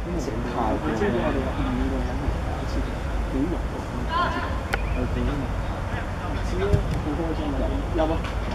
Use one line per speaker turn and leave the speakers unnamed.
检讨的，最重要的你的两种打气的游泳和打气的，不用嘛，直接不会这样的，要不？